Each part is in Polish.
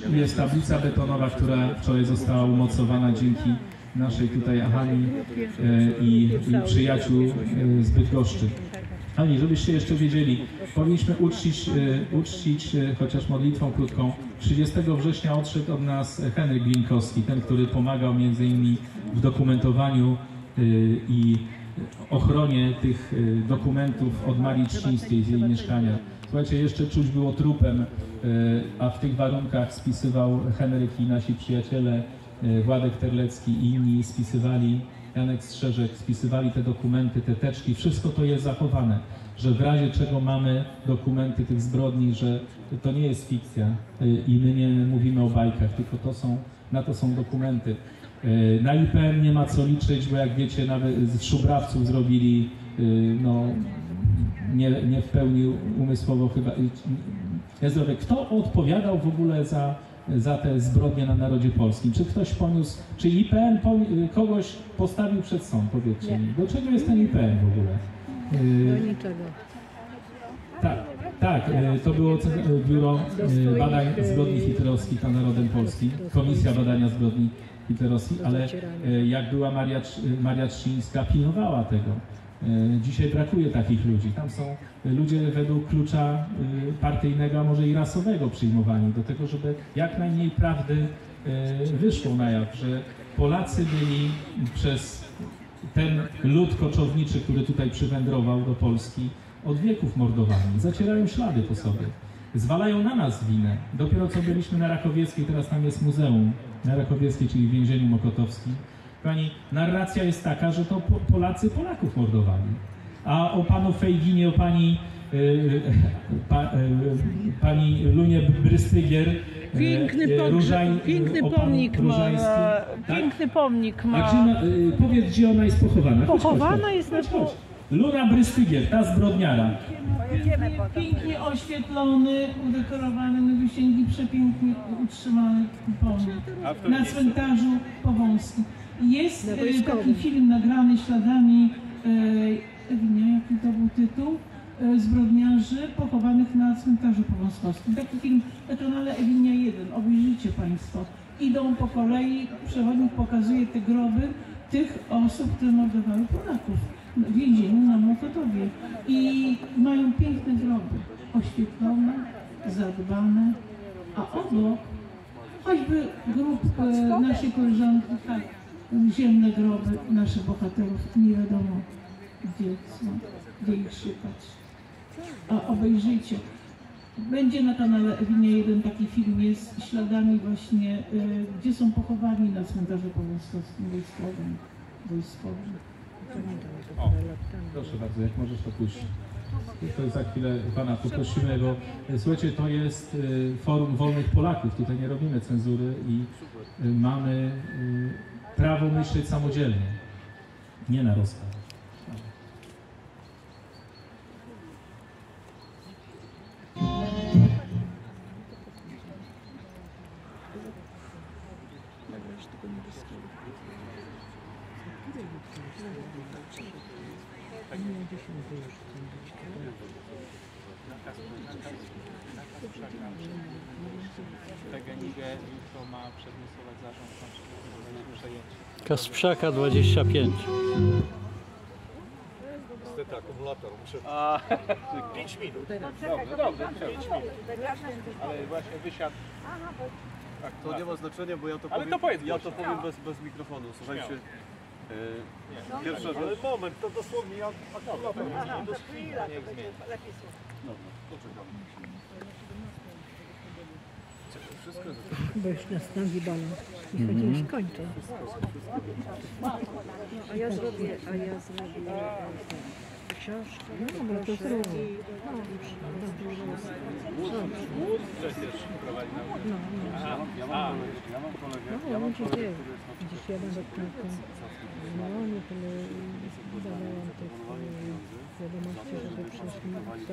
jest tablica betonowa, która wczoraj została umocowana dzięki naszej tutaj Hani i przyjaciół z Bydgoszczy. Ani, żebyście jeszcze wiedzieli, powinniśmy uczcić chociaż modlitwą krótką. 30 września odszedł od nas Henryk Glinkowski, ten, który pomagał między innymi w dokumentowaniu i ochronie tych dokumentów od Marii Trzcińskiej z jej mieszkania. Słuchajcie, jeszcze czuć było trupem, a w tych warunkach spisywał Henryk i nasi przyjaciele, Władek Terlecki i inni spisywali, Janek Strzeżek, spisywali te dokumenty, te teczki, wszystko to jest zachowane, że w razie czego mamy dokumenty tych zbrodni, że to nie jest fikcja i my nie mówimy o bajkach, tylko na to są dokumenty. Na IPN nie ma co liczyć, bo jak wiecie, nawet z Szubrawców zrobili, no, nie w pełni umysłowo chyba. Kto odpowiadał w ogóle za te zbrodnie na narodzie polskim? Czy ktoś poniósł, czy IPN kogoś postawił przed sąd? Powiedzcie mi. Do czego jest ten IPN w ogóle? Do niczego. Tak, to było Biuro Badań Zbrodni Hitlerowskich nad Narodem Polskim, Komisja Badania Zbrodni Hitlerowskich, ale jak była Maria Trzcińska, pilnowała tego. Dzisiaj brakuje takich ludzi. Tam są ludzie według klucza partyjnego, a może i rasowego przyjmowani do tego, żeby jak najmniej prawdy wyszło na jaw, że Polacy byli przez ten lud koczowniczy, który tutaj przywędrował do Polski, od wieków mordowani. Zacierają ślady po sobie. Zwalają na nas winę. Dopiero co byliśmy na Rakowieckiej, teraz tam jest muzeum na Rakowieckiej, czyli w więzieniu mokotowskim. Pani, narracja jest taka, że to Polacy Polaków mordowali. A o panu Fejginie, o pani Lunie Brystygier, piękny pomnik ma. Tak? Piękny pomnik ma. A powiedz, gdzie ona jest pochowana? Pochowana jest na Luna Brystygier, ta zbrodniara. Pięknie oświetlony, udekorowany, na wisienki przepięknie utrzymany pomnik na cmentarzu Powązkim. Jest taki film nagrany śladami, jaki to był tytuł? Zbrodniarzy pochowanych na cmentarzu powązkowskim. Taki film na kanale Ewinia 1, obejrzyjcie Państwo. Idą po kolei, przewodnik pokazuje te groby tych osób, które mordowały Polaków w więzieniu na Mokotowie. I mają piękne groby, oświetlone, zadbane, a obok choćby grób naszej koleżanki, tak, ziemne groby naszych bohaterów, nie wiadomo gdzie są, gdzie ich szukać. A obejrzyjcie. Będzie na kanale Ewinia 1 taki film, jest śladami właśnie, gdzie są pochowani na cmentarzu powązkowskim wojskowym. O, proszę bardzo, jak możesz to puścić. To za chwilę Pana poprosimy, bo słuchajcie, to jest Forum Wolnych Polaków, tutaj nie robimy cenzury i mamy prawo myśleć samodzielnie, nie na rozkaz. PGNiG jutro ma przedmysłować zarząd na przejęcie. Kasprzaka 25. Niestety akumulator muszę... 5 minut. Dobrze, 5 minut. Ale właśnie wysiadł. To nie ma znaczenia, bo ja to powiem, powiem bez mikrofonu. Słuchajcie, pierwsza rzecz... Ale moment, to dosłownie akumulator nie do chwila. Niech zmieni. Dobra, poczekam. Bo już nastąpi balon i choć już kończę. A ja zrobię książkę. No, bo to zrobię. Łód przecież prowadzi na Ja mam kolegę, No, ludzie wie. Gdzieś jadę do pracy. No, nie tyle zadałam tych wiadomości, żeby przyszli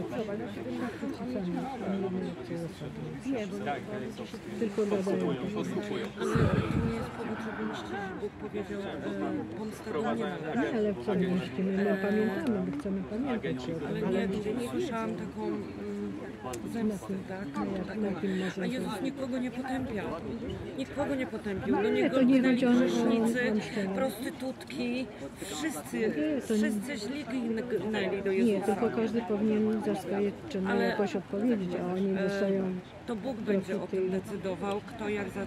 nie, bo tylko gadają. To nie jest powód, żeby mścić, Bóg powiedział, pomsta dla nieba. Nie, ale w co mieścimy? My pamiętamy, my chcemy pamiętać. Ale nie, słyszałam taką zemsty, tak? Na kim może A Jezus nikogo nie potępiał. Nikogo nie potępił. Do nie, Niego to nie gnęli chodzi o grzesznicy, zemszczenie. prostytutki, to nie- wszyscy źli gnęli do Nie, Jezusa. tylko każdy powinien za swoje czyny Ale- jakoś odpowiedzieć, a oni dostają... To Bóg będzie o tym decydował, kto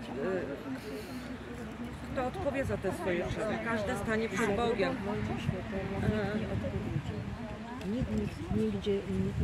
kto odpowie za te swoje czyny. Każdy stanie przed Bogiem. Nikt nigdzie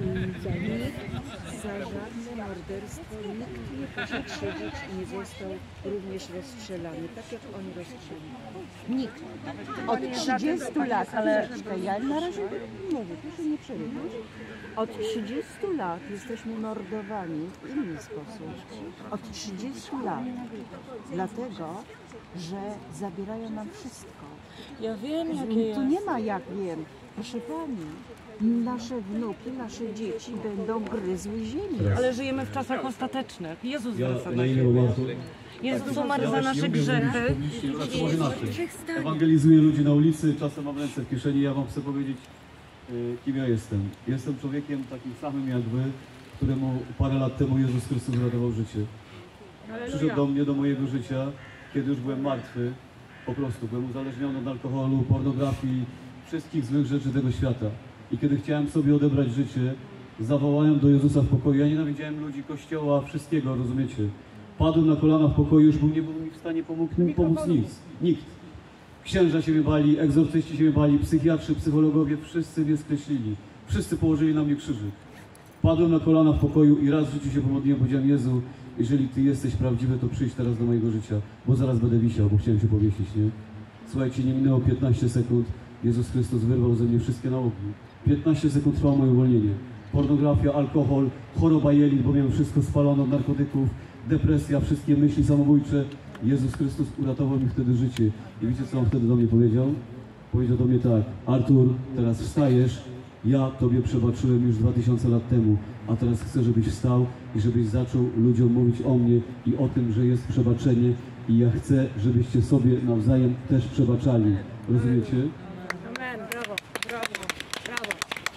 za żadne morderstwo nikt nie poszedł siedzieć i nie został również rozstrzelany, tak jak oni rozstrzelili. Nikt. Od 30 lat, ale czekaj, ja na razie nie wiem, proszę nie przerywać. Od 30 lat jesteśmy mordowani w inny sposób. Od 30 lat. Dlatego, że zabierają nam wszystko. Ja wiem, jakie Tu nie ma jak wiem. Proszę pani, nasze wnuki, nasze dzieci będą gryzły ziemię. Ale żyjemy w czasach ostatecznych. Jezus wraca na na ziemię. imię Bogu. Jezus umarł za nasze grzechy. Może inaczej. Ewangelizuję ludzi na ulicy, czasem mam ręce w kieszeni, ja wam chcę powiedzieć, kim ja jestem. Jestem człowiekiem takim samym jak wy, któremu parę lat temu Jezus Chrystus ratował życie. Przyszedł do mnie, do mojego życia, kiedy już byłem martwy. Po prostu byłem uzależniony od alkoholu, pornografii, wszystkich złych rzeczy tego świata. I kiedy chciałem sobie odebrać życie, zawołałem do Jezusa w pokoju. Ja nienawidziałem ludzi, kościoła, wszystkiego, rozumiecie? Padłem na kolana w pokoju, już nie był mi w stanie pomóc nic. Nikt. Księża się mnie bali, egzorcyści się mnie bali, psychiatrzy, psychologowie, wszyscy mnie skreślili. Wszyscy położyli na mnie krzyżyk. Padłem na kolana w pokoju i raz w życiu się pomodliłem, powiedziałem: Jezu, jeżeli Ty jesteś prawdziwy, to przyjdź teraz do mojego życia, bo zaraz będę wisiał, bo chciałem się powiesić, nie? Słuchajcie, nie minęło 15 sekund, Jezus Chrystus wyrwał ze mnie wszystkie nałogi. 15 sekund trwało moje uwolnienie. Pornografia, alkohol, choroba jelit, bo miałem wszystko spalone od narkotyków, depresja, wszystkie myśli samobójcze. Jezus Chrystus uratował mi wtedy życie. I wiecie, co on wtedy do mnie powiedział? Powiedział do mnie tak: Artur, teraz wstajesz, ja Tobie przebaczyłem już 2000 lat temu, a teraz chcę, żebyś wstał i żebyś zaczął ludziom mówić o mnie i o tym, że jest przebaczenie, i ja chcę, żebyście sobie nawzajem też przebaczali. Rozumiecie? Amen, brawo, brawo, brawo.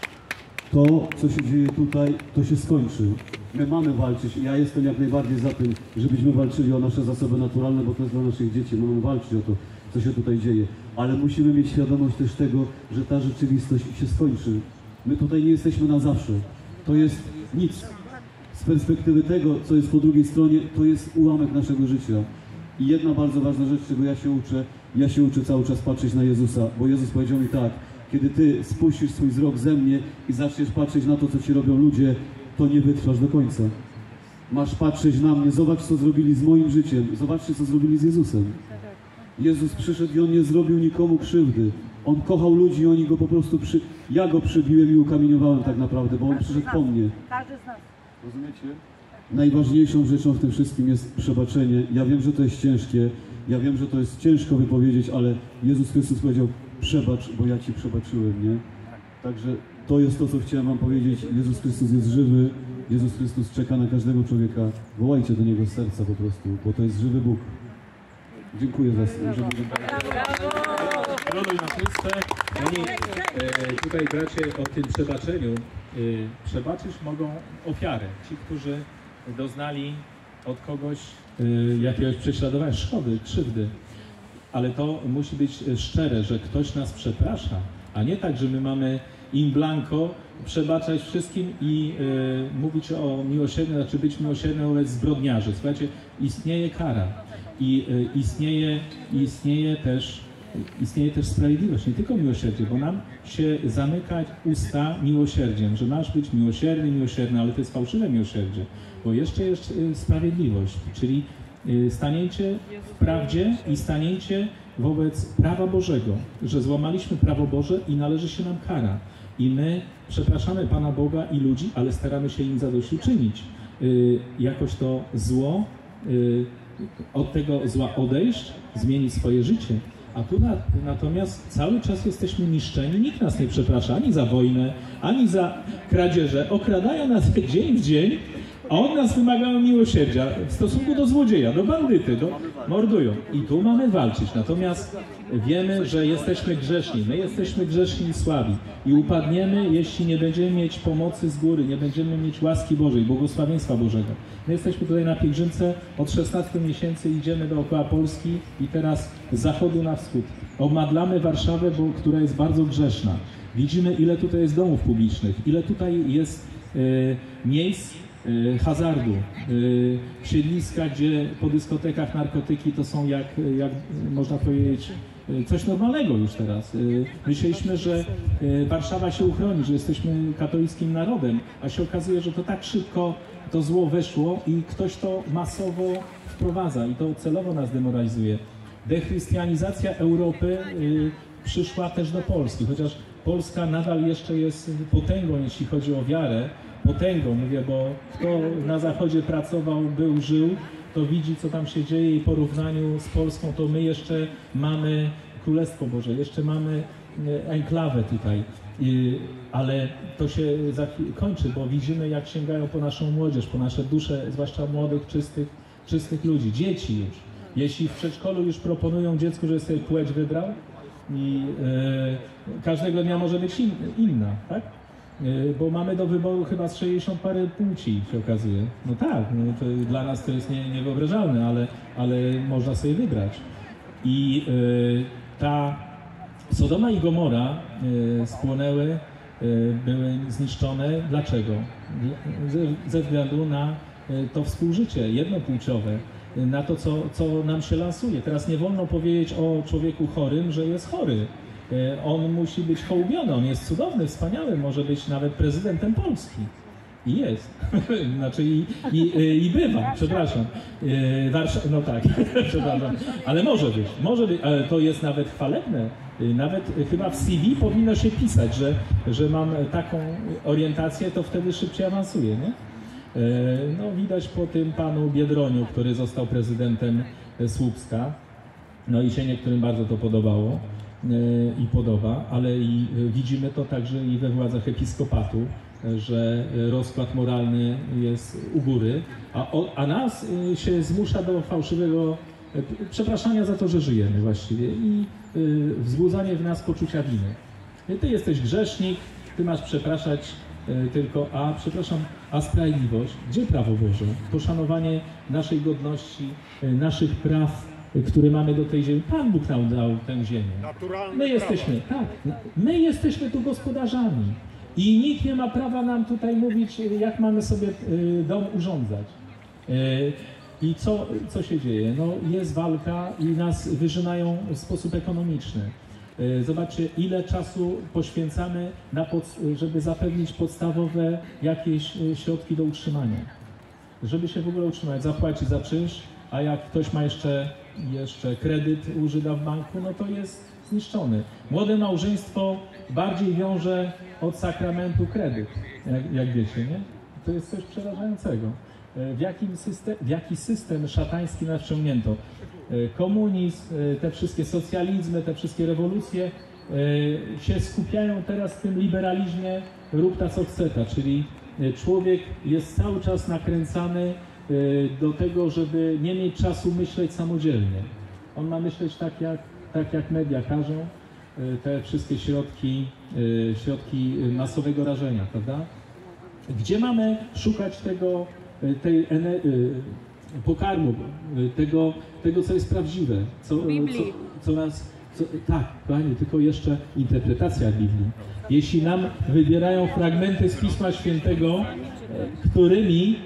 To, co się dzieje tutaj, to się skończy. My mamy walczyć. Ja jestem jak najbardziej za tym, żebyśmy walczyli o nasze zasoby naturalne, bo to jest dla naszych dzieci. My mamy walczyć o to, co się tutaj dzieje. Ale musimy mieć świadomość też tego, że ta rzeczywistość się skończy. My tutaj nie jesteśmy na zawsze. To jest nic. Z perspektywy tego, co jest po drugiej stronie, to jest ułamek naszego życia. I jedna bardzo ważna rzecz, czego ja się uczę cały czas patrzeć na Jezusa, bo Jezus powiedział mi tak: kiedy Ty spuścisz swój wzrok ze mnie i zaczniesz patrzeć na to, co Ci robią ludzie, to nie wytrwasz do końca. Masz patrzeć na mnie, zobacz, co zrobili z moim życiem, zobaczcie, co zrobili z Jezusem. Jezus przyszedł i On nie zrobił nikomu krzywdy. On kochał ludzi i oni Go po prostu ja Go przybiłem i ukamieniowałem tak naprawdę, bo On przyszedł po mnie. Każdy z nas. Rozumiecie? Najważniejszą rzeczą w tym wszystkim jest przebaczenie. Ja wiem, że to jest ciężkie, ja wiem, że to jest ciężko wypowiedzieć, ale Jezus Chrystus powiedział: przebacz, bo ja Ci przebaczyłem, nie? Także to jest to, co chciałem Wam powiedzieć. Jezus Chrystus jest żywy, Jezus Chrystus czeka na każdego człowieka. Wołajcie do Niego z serca po prostu, bo to jest żywy Bóg. Dziękuję za Króluj na Chrystus. Tutaj bracie o tym przebaczeniu. Przebaczyć mogą ofiary. Ci, którzy doznali od kogoś jakiegoś prześladowania, szkody, krzywdy. Ale to musi być szczere, że ktoś nas przeprasza, a nie tak, że my mamy in blanco przebaczać wszystkim i mówić o miłosierdziu, znaczy być miłosiernym wobec zbrodniarzy. Słuchajcie, istnieje kara i istnieje też sprawiedliwość, nie tylko miłosierdzie, bo nam się zamyka usta miłosierdziem, że masz być miłosierny, ale to jest fałszywe miłosierdzie, bo jeszcze jest sprawiedliwość, czyli staniecie w prawdzie i staniecie wobec prawa Bożego, że złamaliśmy prawo Boże i należy się nam kara. I my przepraszamy Pana Boga i ludzi, ale staramy się im zadośćuczynić. Jakoś to zło, od tego zła odejść, zmienić swoje życie. A tu natomiast cały czas jesteśmy niszczeni, nikt nas nie przeprasza ani za wojnę, ani za kradzieże. Okradają nas dzień w dzień, A od nas wymagają miłosierdzia w stosunku do złodzieja, do bandyty, mordują. I tu mamy walczyć. Natomiast wiemy, że jesteśmy grzeszni. My jesteśmy grzeszni i słabi. I upadniemy, jeśli nie będziemy mieć pomocy z góry, nie będziemy mieć łaski Bożej, błogosławieństwa Bożego. My jesteśmy tutaj na pielgrzymce, od 16 miesięcy idziemy dookoła Polski i teraz z zachodu na wschód. Obmadlamy Warszawę, która jest bardzo grzeszna. Widzimy, ile tutaj jest domów publicznych, ile tutaj jest miejsc hazardu, siedliska, gdzie po dyskotekach narkotyki to są jak można powiedzieć, coś normalnego już teraz. Myśleliśmy, że Warszawa się uchroni, że jesteśmy katolickim narodem, a się okazuje, że to tak szybko to zło weszło i ktoś to masowo wprowadza i to celowo nas demoralizuje. Dechrystianizacja Europy przyszła też do Polski, chociaż Polska nadal jeszcze jest potęgą, jeśli chodzi o wiarę. Potęgą, mówię, bo kto na Zachodzie pracował, był, żył, to widzi, co tam się dzieje i w porównaniu z Polską, to my jeszcze mamy Królestwo Boże, jeszcze mamy enklawę tutaj. Ale to się kończy, bo widzimy, jak sięgają po naszą młodzież, po nasze dusze, zwłaszcza młodych, czystych ludzi, dzieci już. Jeśli w przedszkolu już proponują dziecku, że sobie płeć wybrał i każdego dnia może być inna, tak? Bo mamy do wyboru chyba z 60 parę płci, się okazuje. No tak, no to dla nas to jest niewyobrażalne, ale można sobie wybrać. I ta Sodoma i Gomora spłonęły, były zniszczone. Dlaczego? Ze względu na to współżycie jednopłciowe, na to, co nam się lansuje. Teraz nie wolno powiedzieć o człowieku chorym, że jest chory. On musi być hołubiony, on jest cudowny, wspaniały, może być nawet prezydentem Polski. I jest. Znaczy i bywa, przepraszam. No tak, przepraszam. Ale może być, ale to jest nawet chwalebne. Nawet chyba w CV powinno się pisać, że mam taką orientację, to wtedy szybciej awansuję, nie? No widać po tym panu Biedroniu, który został prezydentem Słupska. No i się niektórym bardzo to podobało i podoba, ale i widzimy to także i we władzach episkopatu, że rozkład moralny jest u góry, a nas się zmusza do fałszywego przepraszania za to, że żyjemy właściwie i wzbudzanie w nas poczucia winy. Ty jesteś grzesznik, ty masz przepraszać tylko, a sprawiedliwość? Gdzie prawo Boże? Poszanowanie naszej godności, naszych praw, które mamy do tej ziemi. Pan Bóg nam dał tę ziemię. My jesteśmy tu gospodarzami i nikt nie ma prawa nam tutaj mówić, jak mamy sobie dom urządzać. I co się dzieje? No, jest walka i nas wyrzynają w sposób ekonomiczny. Zobaczcie, ile czasu poświęcamy, żeby zapewnić podstawowe jakieś środki do utrzymania. Żeby się w ogóle utrzymać, zapłacić za czynsz, a jak ktoś ma jeszcze kredyt użyda w banku, no to jest zniszczony. Młode małżeństwo bardziej wiąże od sakramentu kredyt, jak wiecie, nie? To jest coś przerażającego. W jaki system szatański nas wciągnięto? Komunizm, te wszystkie socjalizmy, te wszystkie rewolucje się skupiają teraz w tym liberalizmie rób ta co chce ta, czyli człowiek jest cały czas nakręcany do tego, żeby nie mieć czasu myśleć samodzielnie. On ma myśleć tak jak media każą, te wszystkie środki masowego rażenia, prawda? Gdzie mamy szukać tej pokarmu, tego, co jest prawdziwe, co nas... Tak, kochani, tylko jeszcze interpretacja Biblii. Jeśli nam wybierają fragmenty z Pisma Świętego, którymi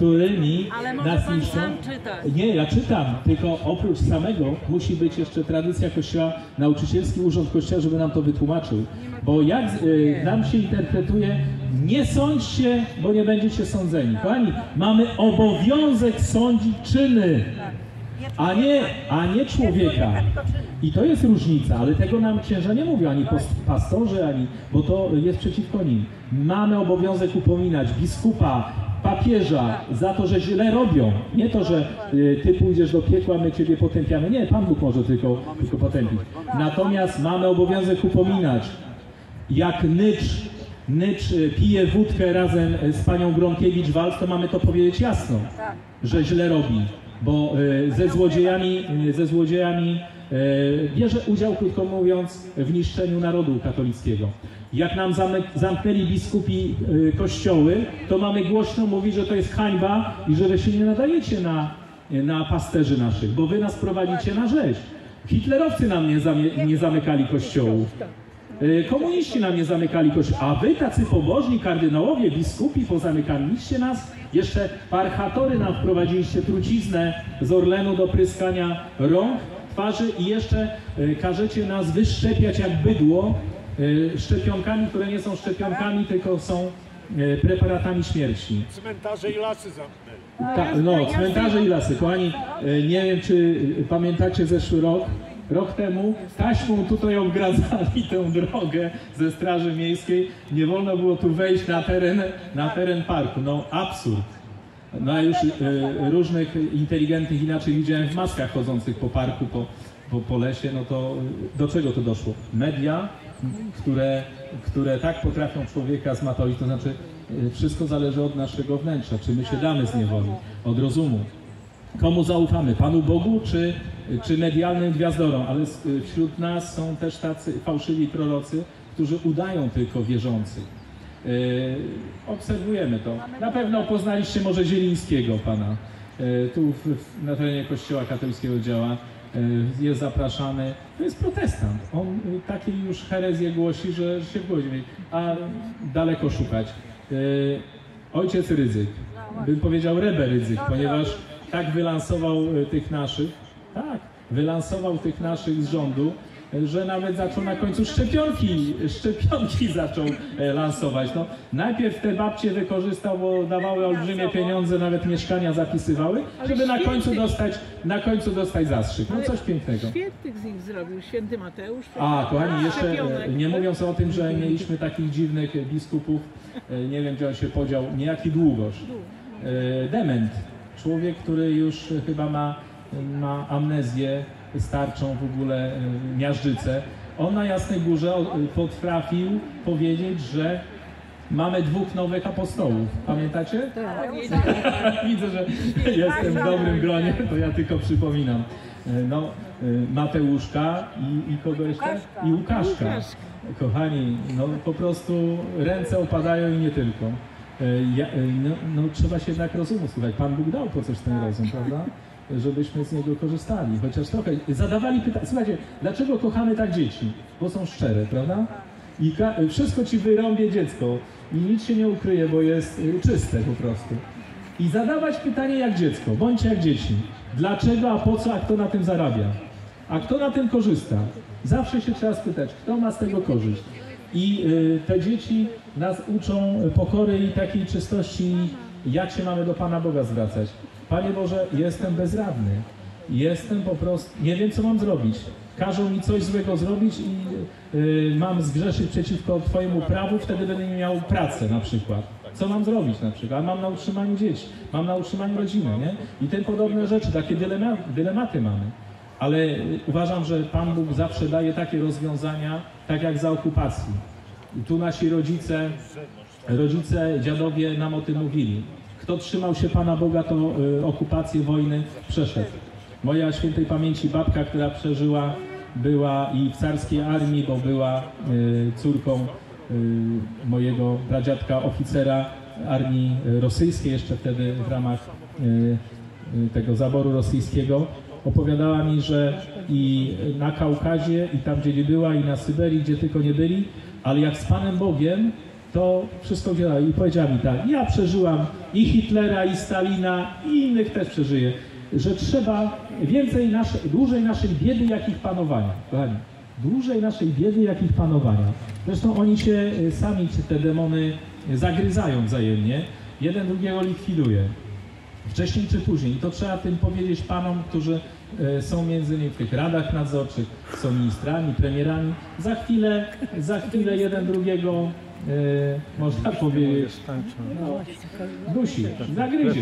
nas niszczą. Nie, ja czytam, tylko oprócz samego musi być jeszcze tradycja Kościoła, nauczycielski urząd Kościoła, żeby nam to wytłumaczył. Bo jak nam się interpretuje, nie sądźcie, bo nie będziecie sądzeni. Kochani, mamy obowiązek sądzić czyny, a nie człowieka. I to jest różnica, ale tego nam księża nie mówią, ani pastorzy, bo to jest przeciwko nim. Mamy obowiązek upominać biskupa, papieża za to, że źle robią. Nie to, że ty pójdziesz do piekła, my ciebie potępiamy. Nie, Pan Bóg może tylko potępić. Natomiast mamy obowiązek upominać. Jak nycz Nycz pije wódkę razem z panią Gronkiewicz-Waltz, to mamy to powiedzieć jasno, że źle robi, bo ze złodziejami bierze udział, krótko mówiąc, w niszczeniu narodu katolickiego. Jak nam zamknęli biskupi kościoły, to mamy głośno mówić, że to jest hańba i że wy się nie nadajecie na pasterzy naszych, bo wy nas prowadzicie na rzeź. Hitlerowcy nam nie zamykali kościołów. Komuniści nam nie zamykali kościołów, a wy tacy pobożni kardynałowie, biskupi pozamykaliście nas, jeszcze parchatory nam wprowadziliście truciznę z Orlenu do pryskania rąk, twarzy i jeszcze każecie nas wyszczepiać jak bydło szczepionkami, które nie są szczepionkami, tylko są preparatami śmierci. Cmentarze i lasy zamknęli. No, cmentarze i lasy. Kochani, nie wiem, czy pamiętacie zeszły rok temu taśmą tutaj obgradzali tę drogę ze Straży Miejskiej. Nie wolno było tu wejść na teren parku. No absurd. No a już różnych inteligentnych inaczej widziałem w maskach chodzących po parku, po lesie. No to do czego to doszło? Media, które tak potrafią człowieka zmatowić, to znaczy wszystko zależy od naszego wnętrza. Czy my się damy zniewolić? Od rozumu. Komu zaufamy? Panu Bogu czy medialnym gwiazdorom? Ale wśród nas są też tacy fałszywi prorocy, którzy udają tylko wierzących. Obserwujemy to. Na pewno poznaliście może Zielińskiego pana. Tu na terenie Kościoła katolickiego działa. Jest zapraszany. To jest protestant. On takie już herezje głosi, że się wgłodzi. A daleko szukać. Ojciec Rydzyk. Bym powiedział Rebe Rydzyk, ponieważ tak wylansował tych naszych z rządu, że nawet zaczął na końcu szczepionki zaczął lansować. No, najpierw te babcie wykorzystał, bo dawały olbrzymie pieniądze, nawet mieszkania zapisywały, żeby na końcu dostać zastrzyk. No coś pięknego. Świętych z nich zrobił, święty Mateusz. Kochani, jeszcze nie mówiąc o tym, że mieliśmy takich dziwnych biskupów, nie wiem, gdzie on się podział, niejaki Długosz. Dement. Człowiek, który już chyba ma amnezję starczą, w ogóle miażdżycę. On na Jasnej Górze potrafił powiedzieć, że mamy 2 nowych apostołów. Pamiętacie? Tak. Widzę, że jestem w dobrym gronie, to ja tylko przypominam. No, Mateuszka i kogo jeszcze? I Łukaszka. Kochani, no po prostu ręce opadają i nie tylko. Trzeba się jednak rozumu słuchać. Pan Bóg dał po coś ten rozum, prawda? Żebyśmy z niego korzystali, chociaż trochę. Zadawali pytania. Słuchajcie, dlaczego kochamy tak dzieci? Bo są szczere, prawda? I wszystko ci wyrąbie dziecko i nic się nie ukryje, bo jest czyste po prostu. I zadawać pytanie jak dziecko, bądźcie jak dzieci. Dlaczego, a po co, a kto na tym zarabia? A kto na tym korzysta? Zawsze się trzeba spytać, kto ma z tego korzyść. I te dzieci nas uczą pokory i takiej czystości, jak się mamy do Pana Boga zwracać. Panie Boże, jestem bezradny. Jestem po prostu, nie wiem co mam zrobić. Każą mi coś złego zrobić i mam zgrzeszyć przeciwko Twojemu prawu, wtedy będę miał pracę na przykład. Co mam zrobić na przykład? Mam na utrzymaniu dzieci, mam na utrzymaniu rodziny, nie? I tym podobne rzeczy, takie dylematy mamy. Ale uważam, że Pan Bóg zawsze daje takie rozwiązania, tak jak za okupacji. I tu nasi rodzice, dziadowie nam o tym mówili. Kto trzymał się Pana Boga, to okupację, wojny przeszedł. Moja świętej pamięci babka, która przeżyła, była i w carskiej armii, bo była córką mojego pradziadka, oficera armii rosyjskiej, jeszcze wtedy w ramach tego zaboru rosyjskiego. Opowiadała mi, że i na Kaukazie, i tam, gdzie nie była, i na Syberii, gdzie tylko nie byli, ale jak z Panem Bogiem, to wszystko działa. I powiedziała mi tak, ja przeżyłam i Hitlera, i Stalina, i innych też przeżyję, że trzeba dłużej naszej biedy, jak ich panowania. Kochani, dłużej naszej biedy, jak ich panowania. Zresztą oni się sami, te demony, zagryzają wzajemnie, jeden drugiego likwiduje. Wcześniej czy później. I to trzeba tym powiedzieć panom, którzy są między innymi w tych radach nadzorczych, są ministrami, premierami. Za chwilę jeden drugiego, można powiedzieć, dusi, zagryzie.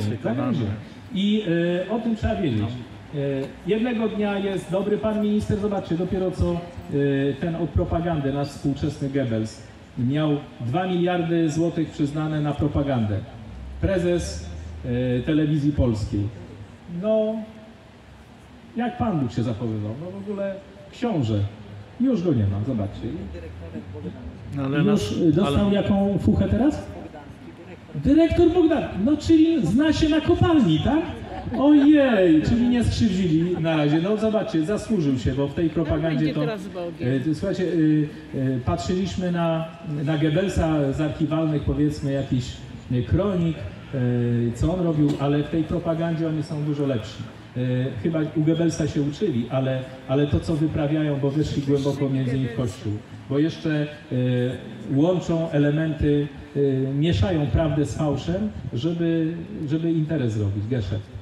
I o tym trzeba wiedzieć. Jednego dnia jest dobry pan minister, zobaczcie, dopiero co ten od propagandy, nasz współczesny Goebbels, miał 2 miliardy złotych przyznane na propagandę. Prezes telewizji polskiej. No, jak Pan Bóg się zachowywał? No w ogóle książę. Już go nie ma, zobaczcie. Ale Już dostał jaką fuchę teraz? Dyrektor Bogdan. No czyli zna się na kopalni, tak? Ojej, czyli nie skrzywdzili na razie. No zobaczcie, zasłużył się, bo w tej propagandzie to... Słuchajcie, patrzyliśmy na Goebbelsa z archiwalnych, powiedzmy, jakichś kronik, co on robił, ale w tej propagandzie oni są dużo lepsi. Chyba u Goebbelsa się uczyli, ale to, co wyprawiają, bo weszli głęboko między nich w Kościół, bo jeszcze łączą elementy, mieszają prawdę z fałszem, żeby interes zrobić, geszeft.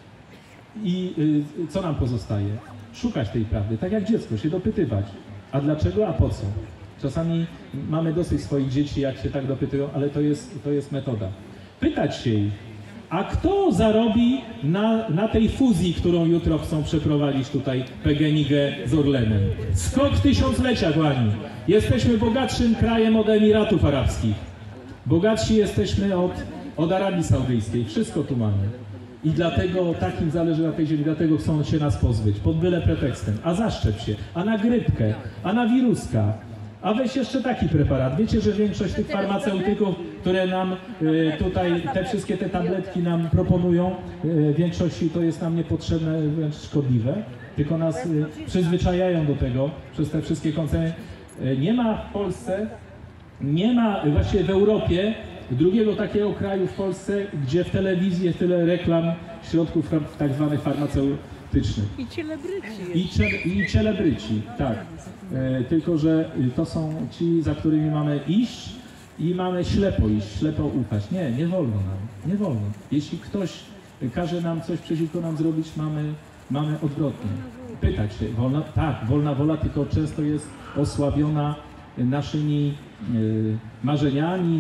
I co nam pozostaje? Szukać tej prawdy, tak jak dziecko, się dopytywać. A dlaczego, a po co? Czasami mamy dosyć swoich dzieci, jak się tak dopytują, ale to jest metoda. Pytać się ich, a kto zarobi na tej fuzji, którą jutro chcą przeprowadzić tutaj PGNiG z Orlenem? Skok tysiąclecia, kochani. Jesteśmy bogatszym krajem od Emiratów Arabskich. Bogatsi jesteśmy od Arabii Saudyjskiej. Wszystko tu mamy. I dlatego takim zależy na tej ziemi, dlatego chcą się nas pozbyć, pod byle pretekstem. A zaszczep się, a na grypkę, a na wiruska, a weź jeszcze taki preparat. Wiecie, że większość tych farmaceutyków, które nam tutaj, te wszystkie te tabletki nam proponują, w większości to jest nam niepotrzebne, wręcz szkodliwe, tylko nas przyzwyczajają do tego przez te wszystkie koncerny. Nie ma w Polsce, nie ma właściwie w Europie drugiego takiego kraju w Polsce, gdzie w telewizji jest tyle reklam środków tak zwanych farmaceutycznych. I celebryci. I celebryci, tak. Tylko że to są ci, za którymi mamy iść i mamy ślepo iść, ślepo ufać. Nie wolno nam, nie wolno. Jeśli ktoś każe nam coś przeciwko nam zrobić, mamy odwrotnie. Pytać się, wolna, tak, wolna wola, tylko często jest osłabiona naszymi marzeniami,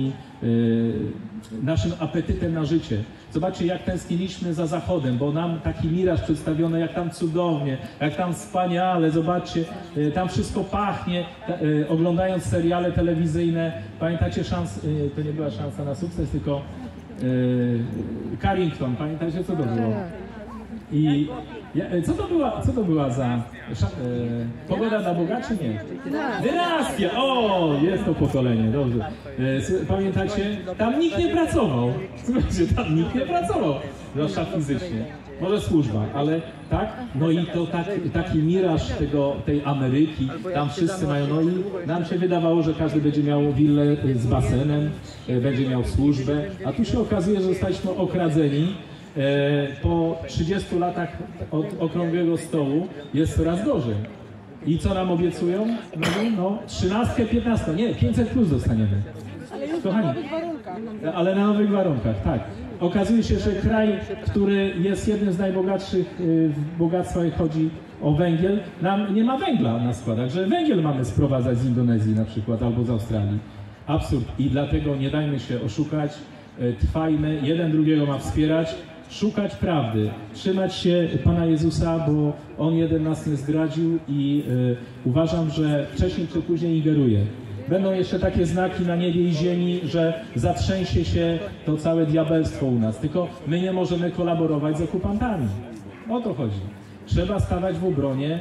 naszym apetytem na życie. Zobaczcie, jak tęskniliśmy za Zachodem, bo nam taki miraż przedstawiony, jak tam cudownie, jak tam wspaniale, zobaczcie, tam wszystko pachnie, oglądając seriale telewizyjne. Pamiętacie to nie była szansa na sukces, tylko Carrington, pamiętacie, co to było? I co to była za pogoda na bogaczy? Nie. Dynastia! O, jest to pokolenie, dobrze. Pamiętacie? Tam nikt nie pracował. Słuchajcie, tam nikt nie pracował, zwłaszcza fizycznie. Może służba, ale tak? No i to taki miraż tej Ameryki, tam wszyscy mają, no i nam się wydawało, że każdy będzie miał willę z basenem, będzie miał służbę, a tu się okazuje, że zostaliśmy okradzeni. Po 30 latach od okrągłego stołu jest coraz gorzej. I co nam obiecują? No 13, 15, nie, 500 plus dostaniemy. Ale już Kochani, na nowych warunkach. ale na nowych warunkach, tak. Okazuje się, że kraj, który jest jednym z najbogatszych w bogactwa, jak chodzi o węgiel, nam nie ma węgla na składach, że węgiel mamy sprowadzać z Indonezji na przykład albo z Australii. Absurd. I dlatego nie dajmy się oszukać, trwajmy, jeden drugiego ma wspierać, szukać prawdy, trzymać się Pana Jezusa, bo On jeden nas nie zdradził i uważam, że wcześniej czy później ingeruje. Będą jeszcze takie znaki na niebie i ziemi, że zatrzęsie się to całe diabelstwo u nas. Tylko my nie możemy kolaborować z okupantami. O to chodzi. Trzeba stawać w obronie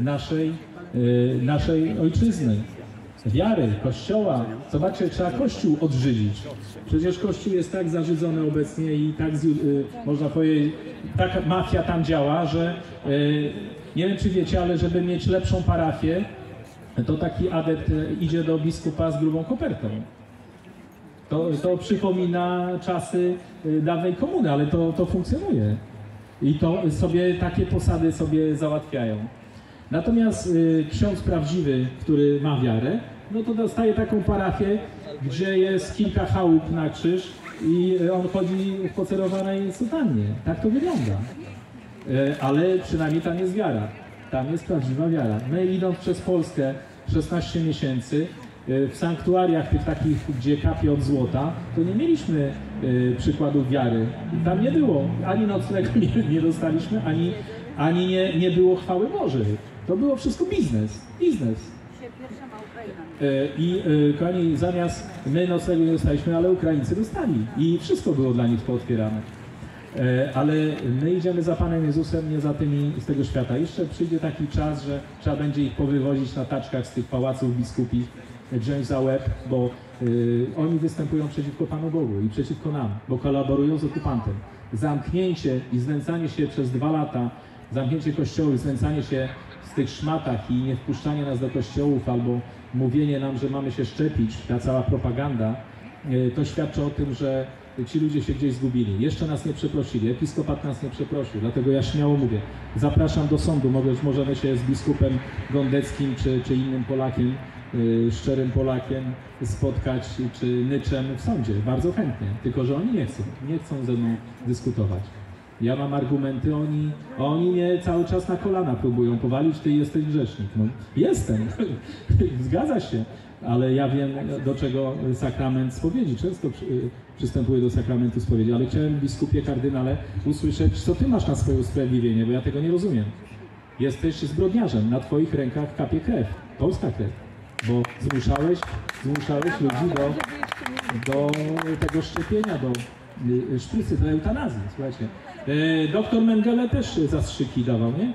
naszej ojczyzny. Wiary, Kościoła. Zobaczcie, trzeba Kościół odżywić. Przecież Kościół jest tak zażydzony obecnie i tak, można powiedzieć, tak mafia tam działa, że nie wiem, czy wiecie, ale żeby mieć lepszą parafię, to taki adept idzie do biskupa z grubą kopertą. To przypomina czasy dawnej komuny, ale to funkcjonuje. I to sobie takie posady sobie załatwiają. Natomiast ksiądz prawdziwy, który ma wiarę, no to dostaje taką parafię, gdzie jest kilka chałup na krzyż i on chodzi w pocerowanej sutannie. Tak to wygląda. Ale przynajmniej tam jest wiara. Tam jest prawdziwa wiara. My idąc przez Polskę 16 miesięcy, w sanktuariach tych takich, gdzie kapie od złota, to nie mieliśmy przykładów wiary. Tam nie było, ani nocnego nie dostaliśmy, ani nie było chwały Bożej. To było wszystko biznes. I kochani, zamiast my noclegu nie dostaliśmy, ale Ukraińcy dostali i wszystko było dla nich pootwierane. Ale my idziemy za Panem Jezusem, nie za tymi z tego świata. Jeszcze przyjdzie taki czas, że trzeba będzie ich powywozić na taczkach z tych pałaców biskupich, wziąć za łeb, bo oni występują przeciwko Panu Bogu i przeciwko nam, bo kolaborują z okupantem. Zamknięcie i znęcanie się przez 2 lata, zamknięcie kościołów, znęcanie się w tych szmatach i nie wpuszczanie nas do kościołów albo mówienie nam, że mamy się szczepić, ta cała propaganda, to świadczy o tym, że ci ludzie się gdzieś zgubili. Jeszcze nas nie przeprosili, episkopat nas nie przeprosił, dlatego ja śmiało mówię, zapraszam do sądu, możemy się z biskupem Gondeckim czy innym Polakiem, szczerym Polakiem spotkać, czy Nyczem w sądzie, bardzo chętnie, tylko że oni nie chcą ze mną dyskutować. Ja mam argumenty, oni mnie cały czas na kolana próbują powalić, ty jesteś grzesznik. No, jestem, zgadza się, ale ja wiem, do czego sakrament spowiedzi. Często przystępuję do sakramentu spowiedzi, ale chciałem, biskupie, kardynale, usłyszeć, co ty masz na swoje usprawiedliwienie, bo ja tego nie rozumiem. Jesteś zbrodniarzem, na twoich rękach kapie krew, polska krew, bo zmuszałeś ludzi do tego szczepienia, do szprycy, do eutanazji, słuchajcie. Doktor Mengele też zastrzyki dawał, nie?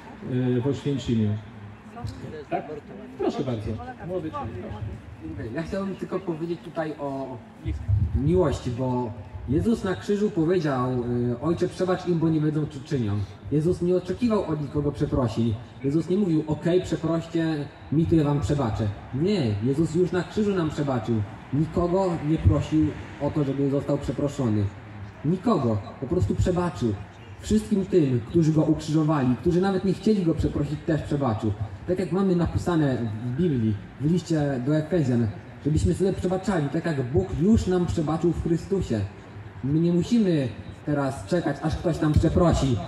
W Oświęcimiu. Tak? Proszę bardzo. Młody człowiek. Ja chciałbym tylko powiedzieć tutaj o miłości, bo Jezus na krzyżu powiedział: Ojcze, przebacz im, bo nie wiedzą, co czynią. Jezus nie oczekiwał od nikogo przeprosin. Jezus nie mówił: okej, przeproście mi, to ja wam przebaczę. Nie, Jezus już na krzyżu nam przebaczył. Nikogo nie prosił o to, żeby został przeproszony. Nikogo, po prostu przebaczył. Wszystkim tym, którzy Go ukrzyżowali, którzy nawet nie chcieli Go przeprosić, też przebaczył. Tak jak mamy napisane w Biblii, w liście do Efezjan, żebyśmy sobie przebaczali, tak jak Bóg już nam przebaczył w Chrystusie. My nie musimy teraz czekać, aż ktoś nam przeprosi,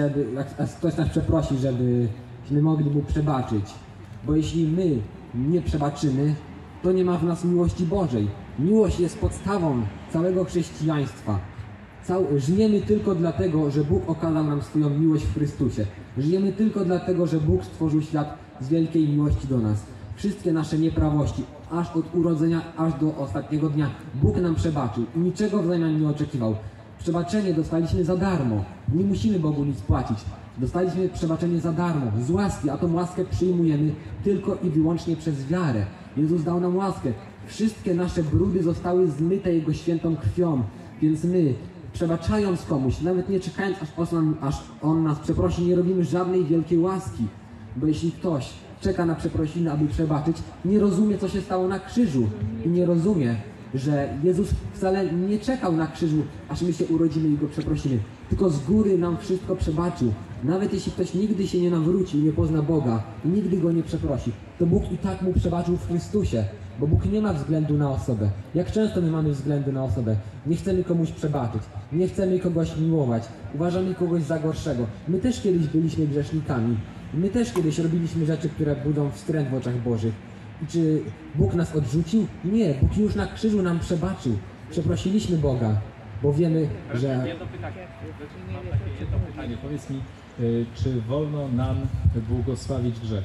żebyśmy mogli Mu przebaczyć. Bo jeśli my nie przebaczymy, to nie ma w nas miłości Bożej. Miłość jest podstawą całego chrześcijaństwa. Żyjemy tylko dlatego, że Bóg okazał nam swoją miłość w Chrystusie. Żyjemy tylko dlatego, że Bóg stworzył świat z wielkiej miłości do nas. Wszystkie nasze nieprawości, aż od urodzenia, aż do ostatniego dnia, Bóg nam przebaczył i niczego w zamian nie oczekiwał. Przebaczenie dostaliśmy za darmo. Nie musimy Bogu nic płacić. Dostaliśmy przebaczenie za darmo, z łaski, a tą łaskę przyjmujemy tylko i wyłącznie przez wiarę. Jezus dał nam łaskę. Wszystkie nasze brudy zostały zmyte Jego świętą krwią, więc my, przebaczając komuś, nawet nie czekając, aż On nas przeprosi, nie robimy żadnej wielkiej łaski. Bo jeśli ktoś czeka na przeprosiny, aby przebaczyć, nie rozumie, co się stało na krzyżu i nie rozumie, że Jezus wcale nie czekał na krzyżu, aż my się urodzimy i Go przeprosimy, tylko z góry nam wszystko przebaczył. Nawet jeśli ktoś nigdy się nie nawróci i nie pozna Boga i nigdy Go nie przeprosi, to Bóg i tak mu przebaczył w Chrystusie, bo Bóg nie ma względu na osobę. Jak często my mamy względy na osobę? Nie chcemy komuś przebaczyć, nie chcemy kogoś miłować, uważamy kogoś za gorszego. My też kiedyś byliśmy grzesznikami, my też kiedyś robiliśmy rzeczy, które budzą wstręt w oczach Bożych. I czy Bóg nas odrzucił? Nie, Bóg już na krzyżu nam przebaczył. Przeprosiliśmy Boga, bo wiemy, że... Mam takie jedno pytanie. Powiedz mi, czy wolno nam błogosławić grzech?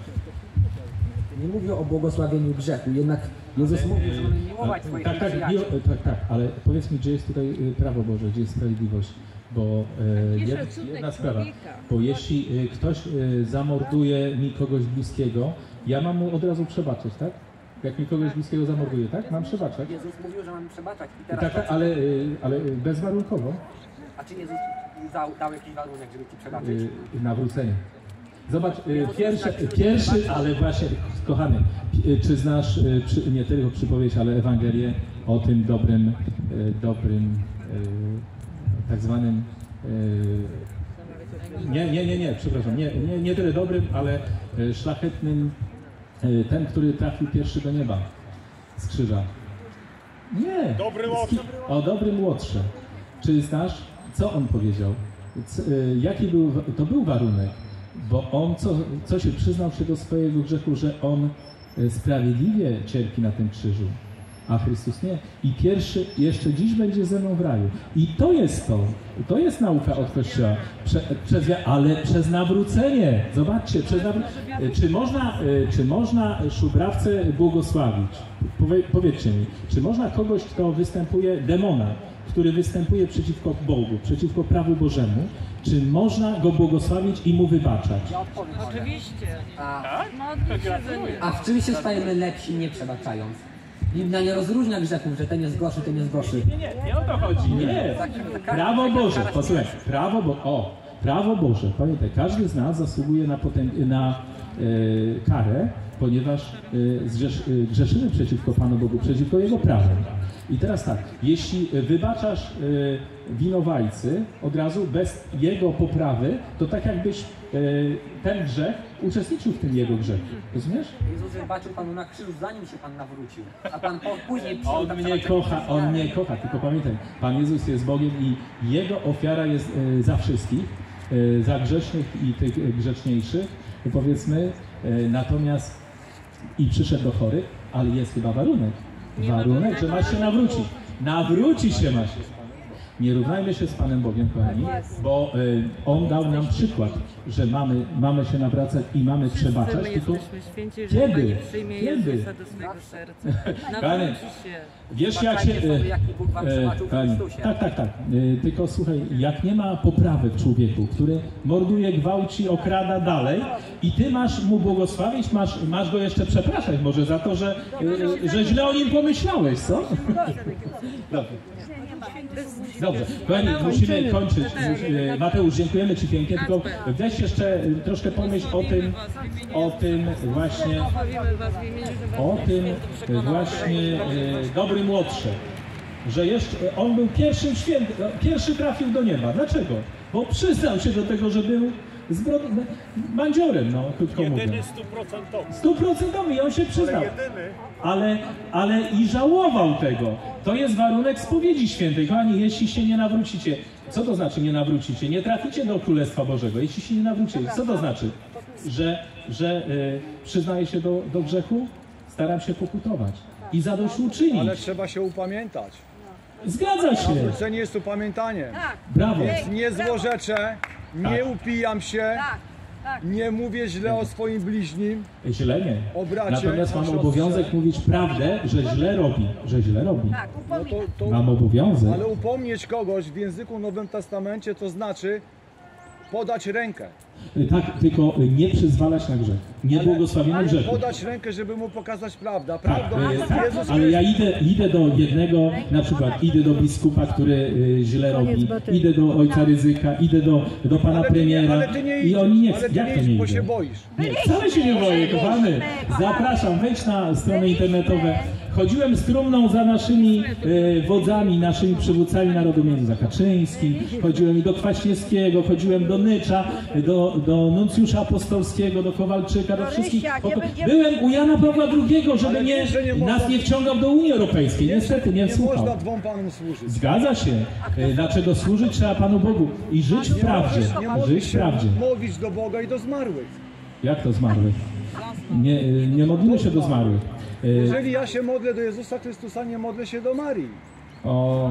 Nie mówię o błogosławieniu grzechu, jednak Jezus mówi, że mamy miłować swoich przyjaciół. Tak, ale powiedz mi, gdzie jest tutaj prawo Boże, gdzie jest sprawiedliwość? Bo jedna sprawa, bo jeśli ktoś zamorduje mi kogoś bliskiego, ja mam mu od razu przebaczyć, tak? Jak mi kogoś bliskiego zamorduje, tak? Mam przebaczać. Jezus mówił, że mamy przebaczać. I teraz tak, ale bezwarunkowo. A czy Jezus dał jakiś warunek, żeby Ci przebaczyć? Nawrócenie. Zobacz, pierwszy, ale właśnie, kochany, czy znasz nie tylko przypowieść, ale Ewangelię o tym dobrym, tak zwanym, przepraszam, nie tyle dobrym, ale szlachetnym, ten, który trafił pierwszy do nieba z krzyża. Nie. Dobry Łotrze. O dobrym Łotrze. Czy znasz, co on powiedział? Jaki był warunek? Bo on co się przyznał się do swojego grzechu, że on sprawiedliwie cierpi na tym krzyżu. a Chrystus nie. I pierwszy jeszcze dziś będzie ze mną w raju. I to jest nauka od Kościoła, ale przez nawrócenie. Zobaczcie, czy można szubrawcę błogosławić? Powiedzcie mi, czy można kogoś, kto występuje, demona, który występuje przeciwko Bogu, przeciwko prawu Bożemu, czy można go błogosławić i mu wybaczać? Oczywiście. A w czym się stajemy lepsi, nie przebaczając? Biblia nie rozróżnia grzechów, że ten jest gorszy, ten jest gorszy. Nie o to chodzi, nie. Prawo Boże, posłuchaj, prawo Boże, pamiętaj, każdy z nas zasługuje na karę, ponieważ grzeszymy przeciwko Panu Bogu, przeciwko Jego prawem. I teraz tak, jeśli wybaczasz winowajcy od razu bez jego poprawy, to tak jakbyś ten grzech uczestniczył w tym jego grzechu. Rozumiesz? Jezus wybaczył Panu na krzyżu, zanim się Pan nawrócił, a Pan później On mnie kocha, tylko pamiętaj, Pan Jezus jest Bogiem i Jego ofiara jest za wszystkich, za grzesznych i tych grzeczniejszych, powiedzmy, natomiast i przyszedł do chorych, ale jest chyba warunek, że masz się nawrócić. Nawrócić się masz. Nie równajmy się z Panem Bogiem, kochani, bo On dał nam przykład, że mamy się nawracać i mamy przebaczać. Tylko kiedy? Kochani, wiesz jak się... Tak. Tylko słuchaj, jak nie ma poprawy w człowieku, który morduje, gwałci, okrada dalej i ty masz mu błogosławić, masz go jeszcze przepraszać może za to, że źle o nim pomyślałeś, co? Dobrze, kochani, musimy kończyć. Mateusz, dziękujemy Ci pięknie, tylko weź jeszcze troszkę pomyśl o tym właśnie dobry młodszy, że jeszcze on był pierwszy trafił do nieba. Dlaczego? Bo przyznał się do tego, że był bandziorem, no, krótko mówiąc. Jedyny 100% i on się przyznał. Ale i żałował tego. To jest warunek spowiedzi świętej. Kochani, jeśli się nie nawrócicie, co to znaczy nie nawrócicie? Nie traficie do Królestwa Bożego. Jeśli się nie nawrócicie, co to znaczy? Że przyznaję się do grzechu? Staram się pokutować i zadośćuczynić. Ale trzeba się upamiętać. Zgadza się. Nawrócenie jest upamiętanie. Brawo. Więc nie złorzeczę, nie upijam się, nie mówię źle o swoim bliźnim. Źle nie. O bracie, Natomiast mam o obowiązek mówić prawdę, że źle robi. No to, Mam obowiązek. ale upomnieć kogoś w języku Nowym Testamencie to znaczy podać rękę. Tak, tylko nie przyzwalać na grzech. Nie błogosławimy grzechu. Podać rękę, żeby mu pokazać prawdę. Tak, Prawdą jest Jezus ale ja Chrystus. idę do jednego, na przykład idę do biskupa, który źle robi, idę do ojca Ryzyka, idę do pana premiera i oni nie chcą. Jak to nie bo się idę? boisz. Nie, wcale się nie boję, kochany. Zapraszam, wejdź na strony internetowe. Chodziłem z trumną za naszymi wodzami, naszymi przywódcami narodu, między za Kaczyński, chodziłem i do Kwaśniewskiego, chodziłem do Nycza, do nuncjusza apostolskiego, do Kowalczyka, do wszystkich. Byłem u Jana Pawła II, żeby nas nie wciągał do Unii Europejskiej. Niestety nie Nie słuchał. można dwom panom służyć. Zgadza się. Dlaczego służyć trzeba Panu Bogu i żyć w prawdzie. Żyć w prawdzie. Mówić do Boga i do zmarłych. Jak to zmarłych? Nie modlimy się do zmarłych. Jeżeli ja się modlę do Jezusa Chrystusa, nie modlę się do Marii. O,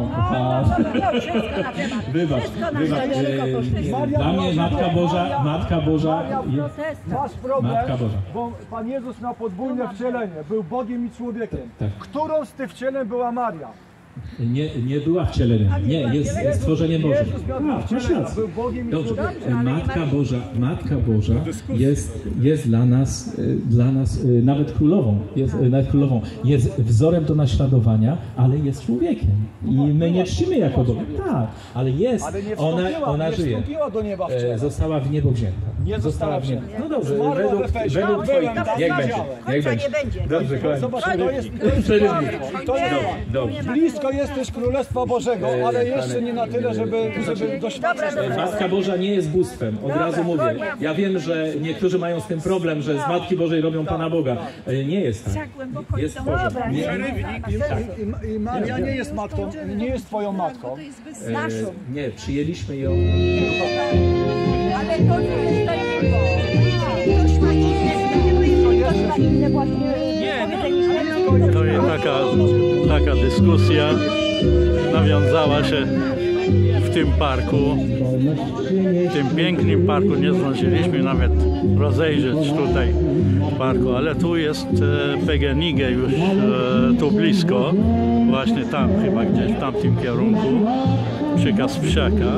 wybacz. Dla mnie Matka Boża Masz problem, Matka Boża. bo Pan Jezus miał podwójne wcielenie. Był Bogiem i człowiekiem. Tak. Którą z tych wcieleń była Maria? Nie była wcieleniem. Nie, jest stworzeniem Bożym. Jezus miał Masz wcielenia, rację. był Bogiem i Dobrze. człowiekiem. Matka Boża jest dla nas nawet królową. Jest wzorem do naśladowania, ale jest człowiekiem. I my nie czcimy jako Boga. Tak, ale jest. Ale nie Ona nie żyje. wstąpiła do nieba wcielenia. Została w niebo wzięta. Nie została wzięta. No dobrze, Zmarła według we Efezie. twoich... Byłem tam, Jak będzie? widziałem. Jak będzie? Dobrze, kochani. Zobacz, to jest Dobrze. blisko jesteś Królestwa Bożego, ale jeszcze nie na tyle, żeby doświadczyć tego. Matka Boża nie jest bóstwem, od razu mówię. Ja wiem, że niektórzy mają z tym problem, że z Matki Bożej robią Pana Boga. Nie jest tak. Jest Bożem. I Maria nie jest matką, nie jest twoją matką. Nie, przyjęliśmy ją. Ale to nie jest tajemnicą. Ktoś ma inne właśnie. to jest taka taka dyskusja nawiązała się w tym parku, w tym pięknym parku. Nie zdążyliśmy nawet rozejrzeć tutaj w parku, ale tu jest PGNiG już tu blisko, właśnie tam chyba gdzieś w tamtym kierunku, przy Kasprzaka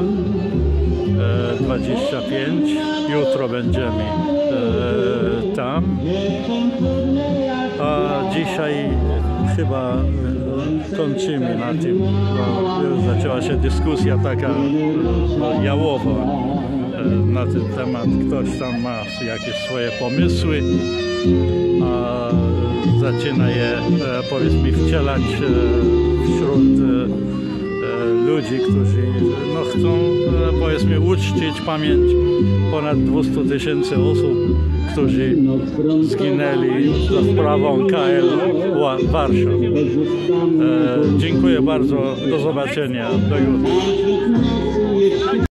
25. Jutro będziemy tam, a dzisiaj chyba kończymy na tym. Już zaczęła się dyskusja taka jałowa na ten temat. Ktoś tam ma jakieś swoje pomysły, a zaczyna je, powiedzmy, wcielać wśród ludzi, którzy no, chcą, powiedzmy, uczcić pamięć ponad 200 000 osób, którzy zginęli za sprawą KL Warszaw. Dziękuję bardzo, do zobaczenia, do jutra.